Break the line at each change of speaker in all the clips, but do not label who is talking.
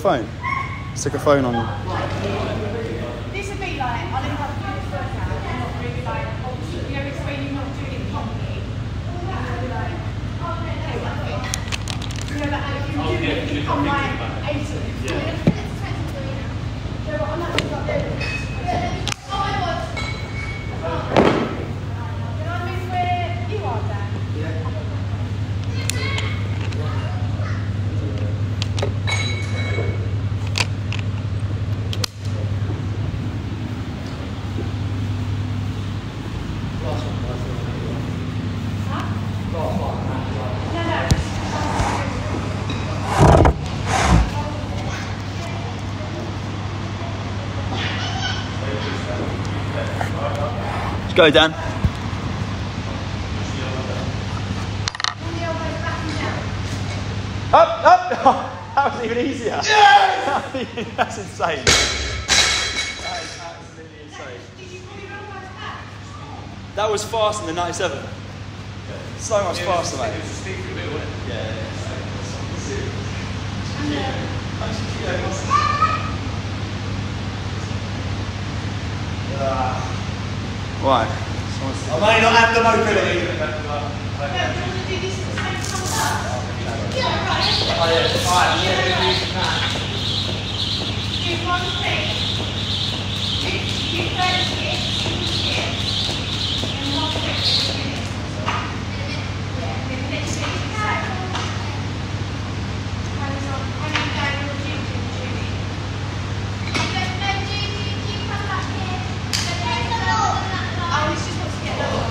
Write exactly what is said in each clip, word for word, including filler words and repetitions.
phone. Stick a phone on.
This would be like, I'll end up doing this workout and not really like, you know, it's when you're not doing it properly. You'll be like, oh, no, no, like this. You know, like, if you're doing it, you become like eighty. Yeah. Yeah, but I'm not doing it. Oh my God. Can I move where you are, Dan? Yeah.
Let's go, Dan. Up, up! Oh, that was even easier. Yes! That's insane. That is absolutely insane. That was faster than the ninety-seven. So much faster, mate. Yeah. Why?
I may not have the mobility.
Do you want to do this at the same time? Yeah, right.
Oh, yeah. Alright, yeah, do that.
Do one thing. You first hit, hit, and one thing. Yeah, the next thing you say. Hands on, hanging down your gym, gym, Judy. No, Judy, you come back here. Oh, it's just wants to get lower.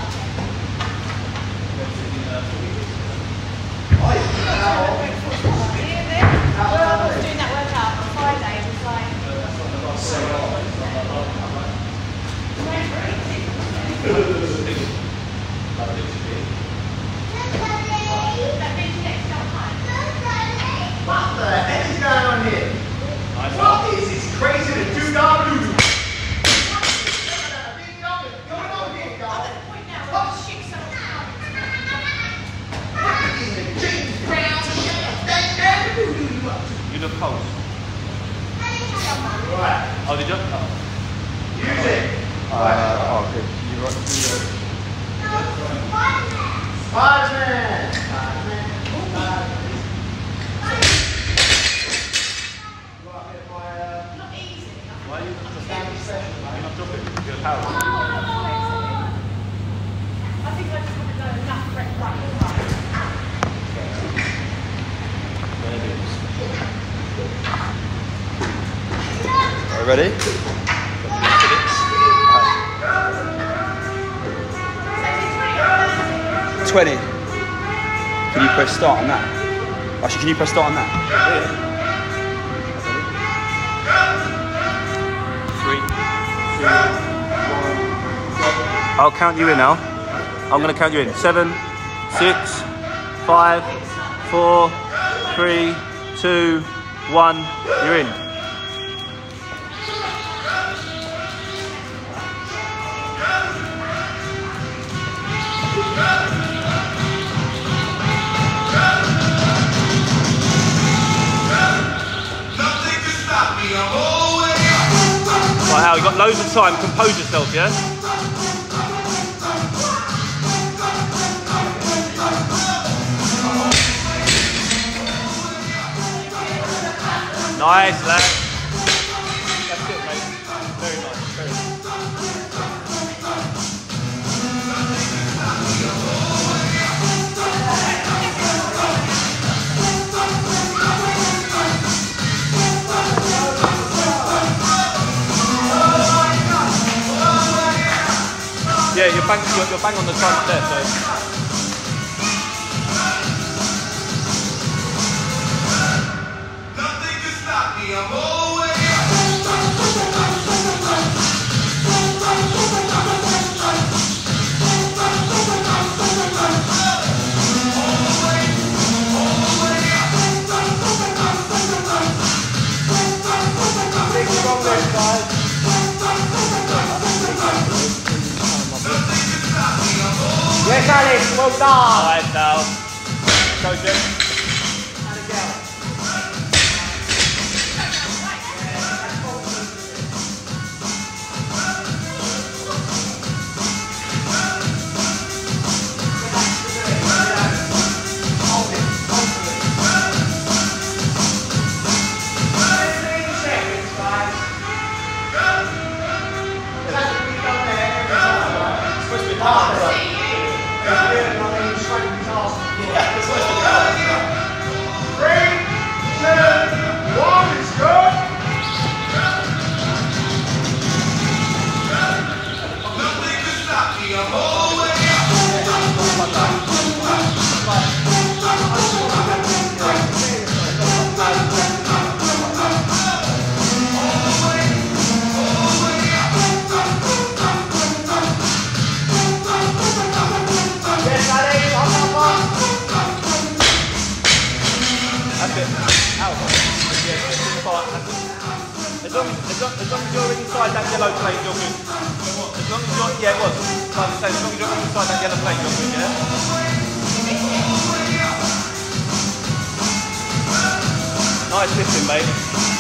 Oh, yeah.
When I was doing that workout on Friday, it was like...
What the heck is going on here? What is this crazy to do now?
You look cold.
Right.
Oh, did you? Oh.
Use it.
Uh, oh, good. You right.
Spider-Man. Spider-Man.
Not easy.
Why are you You're not dropping? You're power.
I think I just want to know enough for it right.
Are you ready? twenty. Can you press start on that? Actually, can you press start on that? Three, two, one. I'll count you in now. I'm going to count you in. Seven, six, five, four, three, two, one. You're in. Right, Hal, you've got loads of time. Compose yourself, yeah? Nice, lad. That's it, mate. Very nice. Very nice. Yeah, you're bang, you're, you're bang on the time up there, so.
Nothing can stop me, I'm always. Big strong there, guys. Yes, Alex, well done.
Alright, Sal. Go, Jim.
And again.
long as, as, long, as long as you're inside that yellow plate, you're good. As long as you're, yeah, it was. Like I say, as long as you're inside that yellow plate, you're good, yeah? Nice lifting, mate.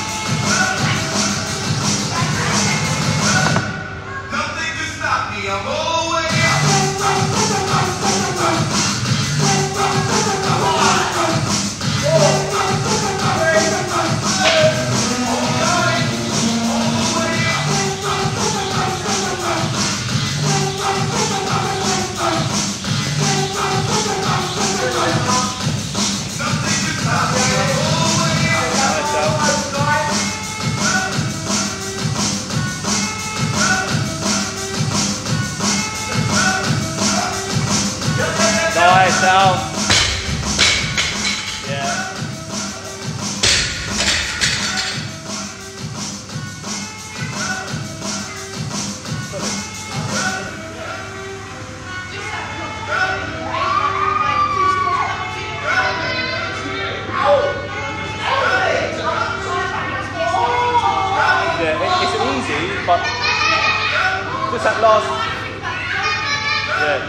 Nothing can stop me, I'm always
Nice, Al. Yeah. Yeah, it, it's easy, but just that last. Yeah.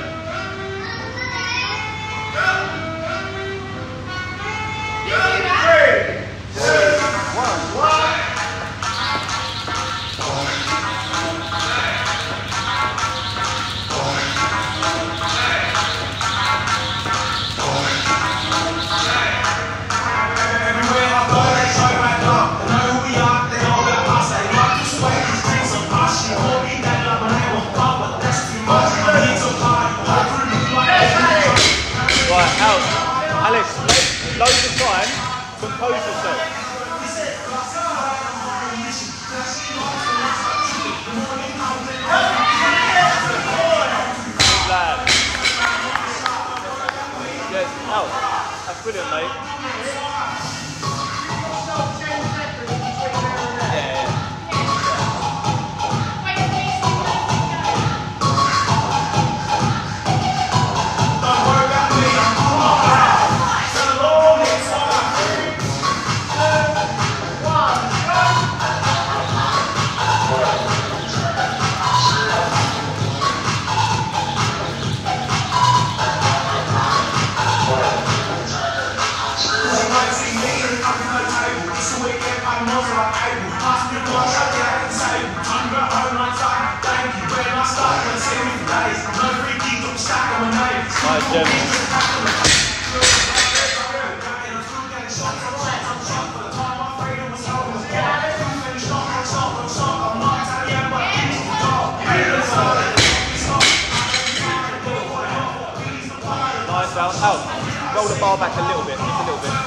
Right, out. Alice, loads of time, compose yourself. Lad. Yes, out. That's brilliant, mate. Yeah, yeah. Nice, Jim. Nice, out, out. Roll the bar back a little bit, just a little bit.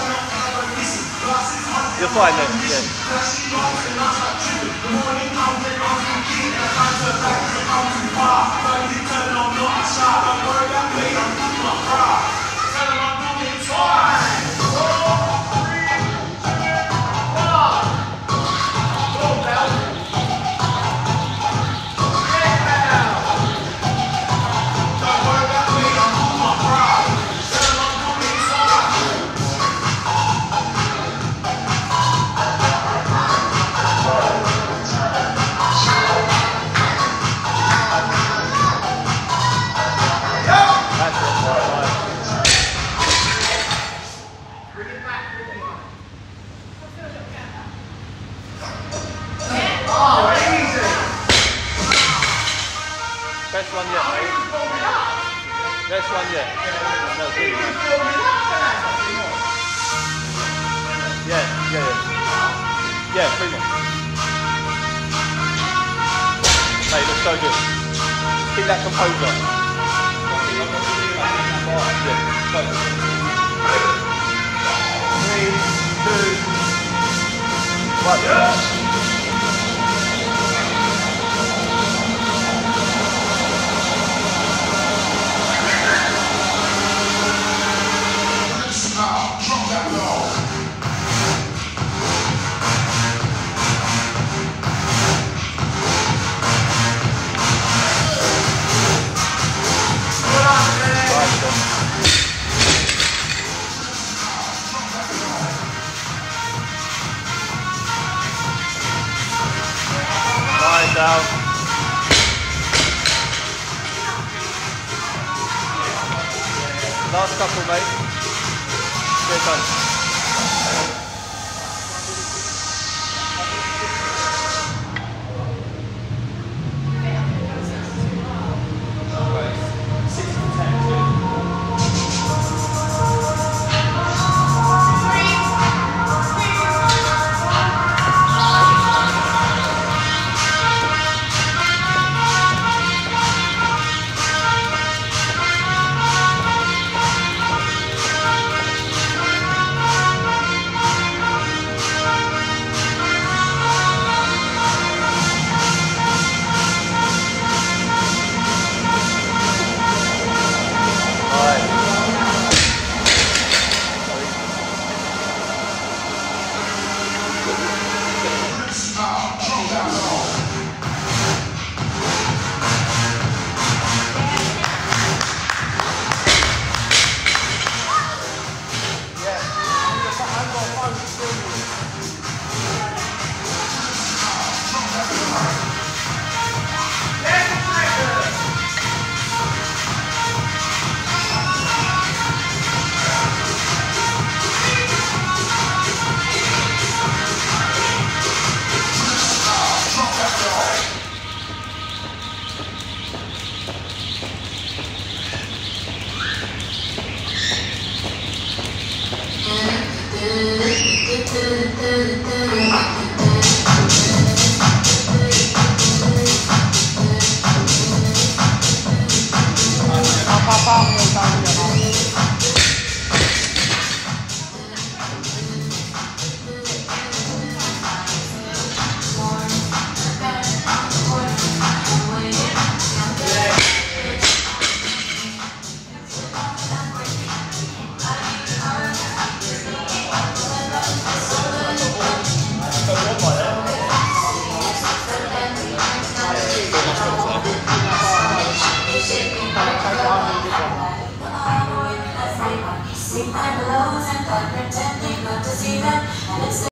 You're fine then, yeah. Best one yet, mate. Best one yet. No, really nice. Yeah, yeah, yeah. Yeah, three more. Mate, looks so good. Keep that composure. Yeah, go. Three, two, one. Yeah. down. Last couple, mate. Here it comes.
See my lows and pretending not to see them.